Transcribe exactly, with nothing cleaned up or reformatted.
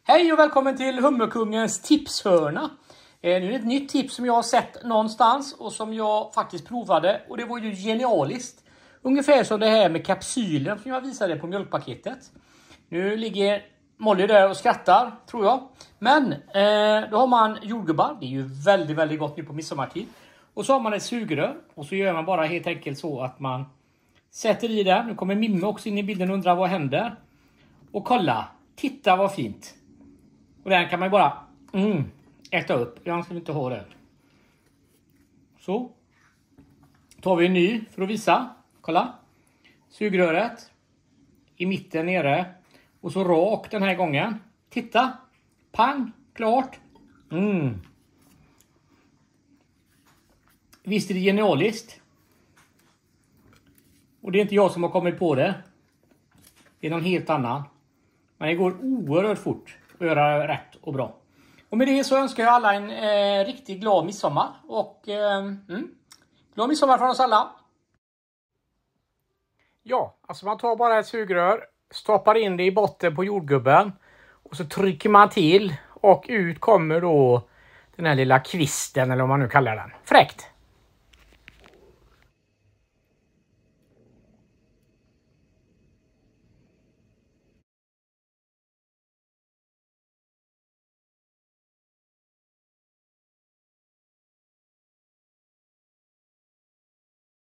Hej och välkommen till Hummerkungens tipshörna. Eh, nu är det ett nytt tips som jag har sett någonstans och som jag faktiskt provade. Och det var ju genialiskt. Ungefär som det här med kapsylen som jag visade på mjölkpaketet. Nu ligger Molly där och skrattar, tror jag. Men eh, då har man jordgubbar. Det är ju väldigt, väldigt gott nu på midsommartid. Och så har man ett sugrör. Och så gör man bara helt enkelt så att man sätter i den. Nu kommer Mimme också in i bilden och undrar vad händer. Och kolla. Titta vad fint. Och den kan man ju bara mm, äta upp. Jag ska inte ha det. Så. Tar vi en ny för att visa. Kolla. Sugröret. I mitten nere. Och så rak den här gången. Titta. Pang. Klart. Mm. Visst är det genialiskt. Och det är inte jag som har kommit på det. Det är någon helt annan. Men det går oerhört fort att göra rätt och bra. Och med det så önskar jag alla en eh, riktigt glad midsommar. Och eh, mm, glad midsommar från oss alla. Ja, alltså man tar bara ett sugrör. Stoppar in det i botten på jordgubben. Och så trycker man till. Och ut kommer då den här lilla kvisten, eller vad man nu kallar den. Fräckt!